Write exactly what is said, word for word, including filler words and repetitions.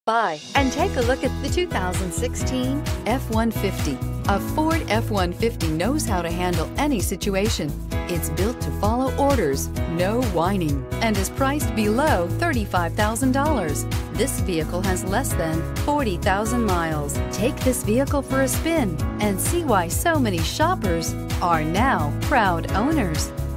by and take a look at the two thousand sixteen F one fifty. A Ford F one fifty knows how to handle any situation. It's built to follow orders, no whining, and is priced below thirty-five thousand dollars. This vehicle has less than forty thousand miles. Take this vehicle for a spin and see why so many shoppers are now proud owners.